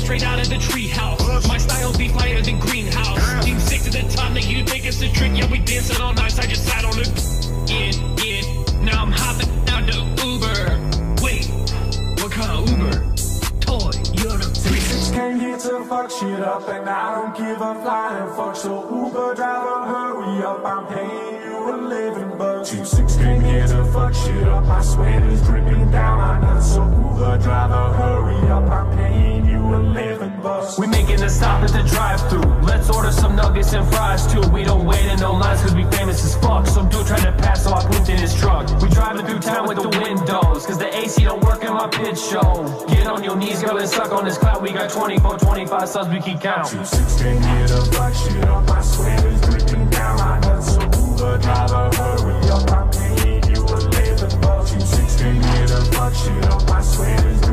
straight out of the treehouse. My style be fire than greenhouse. Team sick to the time that you think it's a trick. Yeah, we dancing all night, so I just sat on it. Yeah, now I'm hopping out the Uber. Wait, what kind of Uber? Toy, you're the 6 came here to fuck shit up, and I don't give a flying fuck. So Uber driver, hurry up, I'm paying you $11. 26 came here to fuck shit up, my sweat is dripping down my nuts. So Uber driver, hurry up, I'm paying you $11. We making a stop at the drive-thru. Let's order some nuggets and fries too. We don't wait in no lines cause we famous as fuck. Some dude trying to pass, so I pooped in his truck. We driving through town with the windows, cause the AC don't work in my pitch show. Get on your knees, girl, and suck on this cloud. We got 24, 25 subs, we keep count. 26 came here to fuck shit up, my sweat is dripping down my nuts. So Uber driver, hurry up, I'm paying you $11. 26 came here to fuck shit up, my sweat is